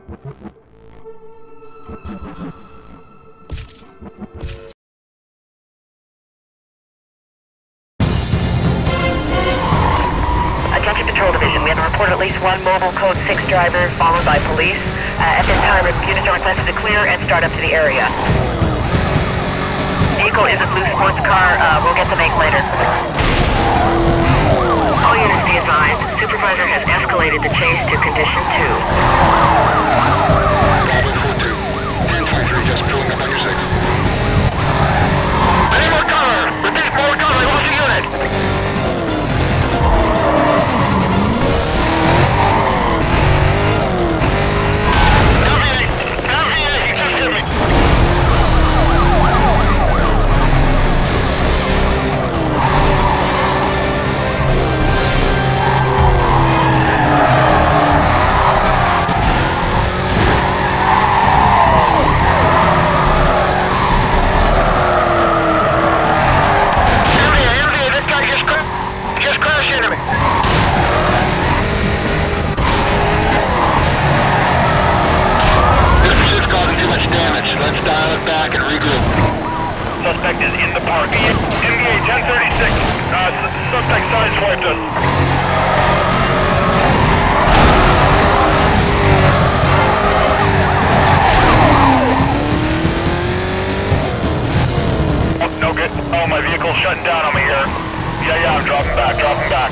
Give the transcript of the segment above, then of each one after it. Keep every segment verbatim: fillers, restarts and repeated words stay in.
Attention Patrol Division, we have a report at least one mobile code six driver followed by police. Uh, at this time, units are requested to clear and start up to the area. Vehicle is a blue sports car. Uh, we'll get the make later. All units be advised. Supervisor has escalated the chase to condition two. Bravo four two. ten twenty-three, just pulling up on your six. Any more cover! Repeat, more cover! I lost a unit! Suspect is in the park. M B A ten thirty-six. Uh, suspect sideswiped us. Oh, no good. Oh, my vehicle's shutting down on me here. Yeah, yeah, I'm dropping back, dropping back.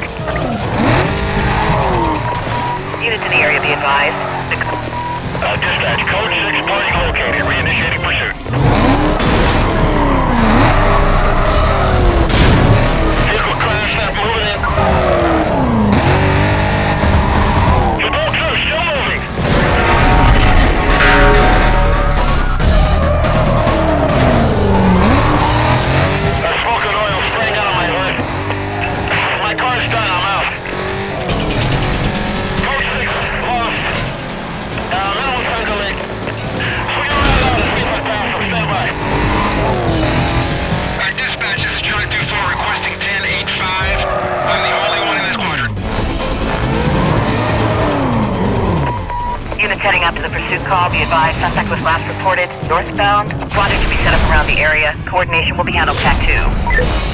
Units in the area be advised. Uh, dispatch, code six, party located. Reinitiating pursuit. Vehicle crash, not moving in. Control two, still moving. That smoke and oil spraying out of my hood. My car's done, I'm out. Code six, lost. Uh, minimal time delay. Swing around out and see if I pass them. Stand by. Alright, dispatch, this is John two four requesting ten eighty-five. I'm the only one in this quadrant. Units heading out to the pursuit call. Be advised, suspect was last reported northbound. Squadron to be set up around the area. Coordination will be handled T A C two.